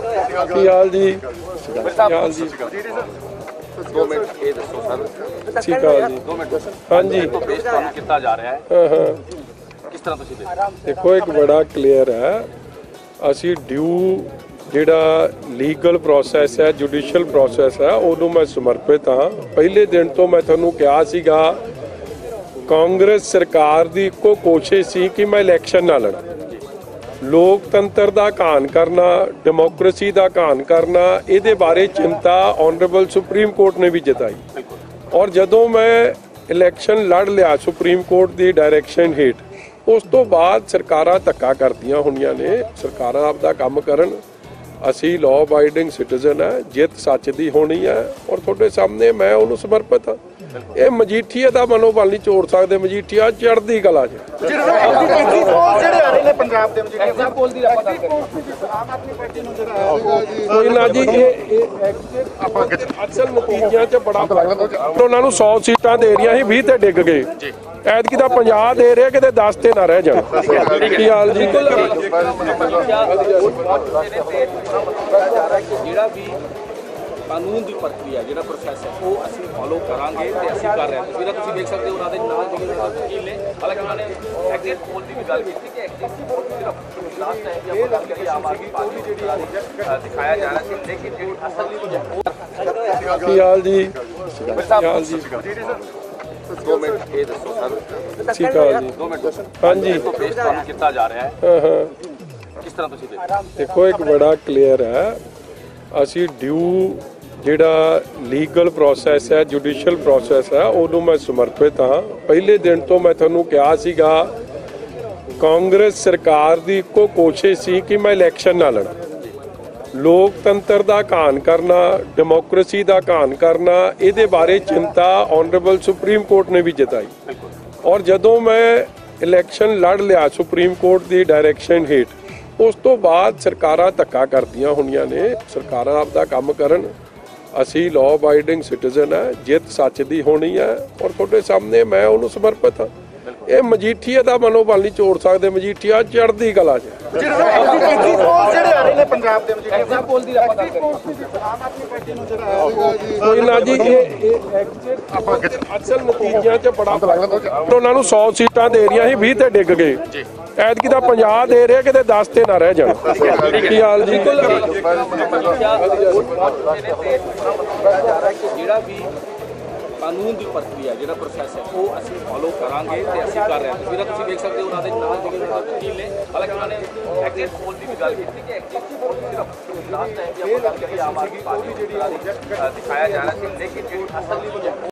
ਕੀ ਹਾਲ ਜੀ? ਹਾਲ ਜੀ? दो मिनट ये दसो सर ਠੀਕ ਆ ਜੀ। 2 मिनट ਹਾਂਜੀ तो पेश ਤੁਹਾਨੂੰ ਕੀਤਾ ਜਾ ਰਿਹਾ ਹੈ ਹਾਂ ਹਾਂ किस तरह ਤੁਸੀਂ देखते हो? ਦੇਖੋ ਇੱਕ ਬੜਾ ਕਲੀਅਰ ਹੈ ਅਸੀਂ ਡਿਊ ਜਿਹੜਾ ਲੀਗਲ ਪ੍ਰੋਸੈਸ ਹੈ ਜੁਡੀਸ਼ੀਅਲ ਪ੍ਰੋਸੈਸ ਹੈ ਉਹਨੂੰ ਮੈਂ ਸਮਰਪਿਤ ਹਾਂ। ਪਹਿਲੇ ਦਿਨ ਤੋਂ ਮੈਂ ਤੁਹਾਨੂੰ ਕਿਹਾ ਸੀਗਾ ਕਾਂਗਰਸ ਸਰਕਾਰ ਦੀ ਇੱਕੋ ਕੋਸ਼ਿਸ਼ ਸੀ ਕਿ ਮੈਂ ਇਲੈਕਸ਼ਨ ਨਾ ਲੜਾਂ। ਲੋਕਤੰਤਰ ਦਾ ਘਾਣ ਕਰਨਾ ਡੈਮੋਕ੍ਰੇਸੀ ਦਾ ਘਾਣ ਕਰਨਾ ਇਹਦੇ ਬਾਰੇ ਚਿੰਤਾ ਆਨਰੇਬਲ ਸੁਪਰੀਮ ਕੋਰਟ ਨੇ ਵੀ ਜਤਾਈ ਔਰ ਜਦੋਂ ਮੈਂ ਇਲੈਕਸ਼ਨ ਲੜ ਲਿਆ ਸੁਪਰੀਮ ਕੋਰਟ ਦੀ ਡਾਇਰੈਕਸ਼ਨ ਹੇਠ ਉਸ ਤੋਂ ਬਾਅਦ ਸਰਕਾਰਾਂ ਧੱਕਾ ਕਰਦੀਆਂ ਹੋਣੀਆਂ ਨੇ। ਸਰਕਾਰਾਂ ਆਪਦਾ ਕੰਮ ਕਰਨ ਅਸੀਂ ਲਾਅ ਅਬਾਈਡਿੰਗ ਸਿਟੀਜ਼ਨ ਹੈ ਜਿੱਤ ਸੱਚ ਦੀ ਹੋਣੀ ਹੈ ਔਰ ਤੁਹਾਡੇ ਸਾਹਮਣੇ ਮੈਂ ਉਹਨੂੰ ਸਮਰਪਿਤ ਹਾਂ। ਇਹ ਮਜੀਠੀਆ ਦਾ ਮਨੋਬਲ ਨਹੀਂ ਤੋੜ ਸਕਦੇ। ਮਜੀਠੀਆ ਚੜ੍ਹਦੀ ਕਲਾ 'ਚ ਕੋਈ ਨਾ ਜੀ ਇਹ ਅਸਲ ਨਤੀਜਿਆਂ 'ਚ ਬੜਾ ਉਹਨਾਂ ਨੂੰ 100 ਸੀਟਾਂ ਦੇ ਰਹੀਆਂ ਸੀ 20 ਤੇ ਡਿੱਗ ਗਏ। ਐਤਕੀ ਤਾਂ 50 ਦੇ ਰਹੇ ਕਿਤੇ 10 ਤੇ ਨਾ ਰਹਿ ਜਾਣ। ਕੀ ਹਾਲ ਜੀ? ਜਿਹੜਾ ਵੀ ਕਾਨੂੰਨ ਦੀ ਪ੍ਰਕਿਰਿਆ ਜਿਹੜਾ ਪ੍ਰੋਸੈਸ ਹੈ ਉਹ ਅਸੀਂ ਫੋਲੋ ਕਰਾਂਗੇ ਤੇ ਅਸੀਂ ਕਰ ਰਹੇ ਹਾਂ। ਤੁਸੀਂ ਦੇਖ ਸਕਦੇ ਹੋ ਉਹਨਾਂ ਦੇ ਨਾਲ ਜਿਹੜੇ ਵਕੀਲ ਨੇ ਹਾਲਾਂਕਿ ਉਹਨਾਂ ਨੇ ਐਗਜ਼ਿਟ ਪੋਲ ਦੀ ਵੀ ਗੱਲ ਕੀਤੀ ਕਿ ਐਗਜ਼ਿਟ ਪੋਲ ਸਿਰਫ ਲਾਸਟ ਟਾਈਮ ਦੀ ਆਪਾਂ ਗੱਲ ਕਰੀਏ ਆਮ ਆਦਮੀ ਪਾਰਟੀ ਜਿਹੜੀ ਦਿਖਾਇਆ ਜਾ ਰਿਹਾ ਸੀ ਲੇਕਿਨ ਜਿਹੜੀ ਅਸਲ ਕੀ ਹਾਲ ਜੀ? ਹਾਲ ਜੀ? 2 ਮਿੰਟ ਇਹ ਦੱਸੋ ਸਰ ਠੀਕ ਆ ਜੀ। 2 ਮਿੰਟ ਹਾਂਜੀ ਤੋਂ ਪੇਸ਼ ਤੁਹਾਨੂੰ ਕੀਤਾ ਜਾ ਰਿਹਾ ਹੈ ਹਾਂ ਹਾਂ ਕਿਸ ਤਰ੍ਹਾਂ ਤੁਸੀਂ ਦੇਖਦੇ ਹੋ? ਦੇਖੋ ਇੱਕ ਬੜਾ ਕਲੀਅਰ ਹੈ ਅਸੀਂ ਡਿਊ ਜਿਹੜਾ ਲੀਗਲ ਪ੍ਰੋਸੈਸ ਹੈ ਜੁਡੀਸ਼ੀਅਲ ਪ੍ਰੋਸੈਸ ਹੈ ਉਹਨੂੰ ਮੈਂ ਸਮਰਪਿਤ ਹਾਂ। ਪਹਿਲੇ ਦਿਨ ਤੋਂ ਮੈਂ ਤੁਹਾਨੂੰ ਕਿਹਾ ਸੀਗਾ ਕਾਂਗਰਸ ਸਰਕਾਰ ਦੀ ਇੱਕੋ ਕੋਸ਼ਿਸ਼ ਸੀ ਕਿ ਮੈਂ ਇਲੈਕਸ਼ਨ ਨਾ ਲੜਾਂ। ਲੋਕਤੰਤਰ ਦਾ ਘਾਣ ਕਰਨਾ ਡੈਮੋਕ੍ਰੇਸੀ ਦਾ ਘਾਣ ਕਰਨਾ ਇਹਦੇ ਬਾਰੇ ਚਿੰਤਾ ਆਨਰੇਬਲ ਸੁਪਰੀਮ ਕੋਰਟ ਨੇ ਵੀ ਜਤਾਈ ਔਰ ਜਦੋਂ ਮੈਂ ਇਲੈਕਸ਼ਨ ਲੜ ਲਿਆ ਸੁਪਰੀਮ ਕੋਰਟ ਦੀ ਡਾਇਰੈਕਸ਼ਨ ਹੇਠ ਉਸ ਤੋਂ ਬਾਅਦ ਸਰਕਾਰਾਂ ਧੱਕਾ ਕਰਦੀਆਂ ਹੋਣੀਆਂ ਨੇ। ਸਰਕਾਰਾਂ ਆਪਦਾ ਕੰਮ ਕਰਨ ਅਸੀਂ ਲਾਅ ਅਬਾਈਡਿੰਗ ਸਿਟੀਜ਼ਨ ਹੈ ਜਿੱਤ ਸੱਚ ਦੀ ਹੋਣੀ ਹੈ ਔਰ ਤੁਹਾਡੇ ਸਾਹਮਣੇ ਮੈਂ ਉਹਨੂੰ ਸਮਰਪਿਤ ਹਾਂ। ਇਹ ਮਜੀਠੀਆ ਦਾ ਮਨੋਬਲ ਨਹੀਂ ਤੋੜ ਸਕਦੇ। ਮਜੀਠੀਆ ਚੜ੍ਹਦੀ ਕਲਾ 'ਚ ਕੋਈ ਨਾ ਜੀ ਇਹ ਅਸਲ ਨਤੀਜਿਆਂ 'ਚ ਬੜਾ ਉਹਨਾਂ ਨੂੰ 100 ਸੀਟਾਂ ਦੇ ਰਹੀਆਂ ਸੀ 20 ਤੇ ਡਿੱਗ ਗਏ। ਐਤਕੀ ਤਾਂ 50 ਦੇ ਰਹੇ ਕਿਤੇ 10 ਤੇ ਨਾ ਰਹਿ ਜਾਣ। ਕੀ ਹਾਲ ਜੀ? ਜਿਹੜਾ ਵੀ ਕਾਨੂੰਨ ਦੀ ਪ੍ਰਕਿਰਿਆ ਜਿਹੜਾ ਪ੍ਰੋਸੈਸ ਹੈ ਉਹ ਅਸੀਂ ਫੋਲੋ ਕਰਾਂਗੇ ਤੇ ਅਸੀਂ ਕਰ ਰਹੇ ਹਾਂ। ਤੁਸੀਂ ਦੇਖ ਸਕਦੇ ਹੋ ਉਹਨਾਂ ਦੇ ਨਾਲ ਜਿਹੜੇ ਵਕੀਲ ਨੇ ਹਾਲਾਂਕਿ ਉਹਨਾਂ ਨੇ ਐਗਜ਼ਿਟ ਪੋਲ ਦੀ ਵੀ ਗੱਲ ਕੀਤੀ ਕਿ ਐਗਜ਼ਿਟ ਪੋਲ ਸਿਰਫ ਲਾਸਟ ਟਾਈਮ ਦੀ ਆਪਾਂ ਗੱਲ ਕਰੀਏ ਆਮ ਆਦਮੀ ਪਾਰਟੀ ਜਿਹੜੀ ਦਿਖਾਇਆ ਜਾ ਰਿਹਾ ਸੀ ਲੇਕਿਨ ਜਿਹੜੀ ਅਸਲ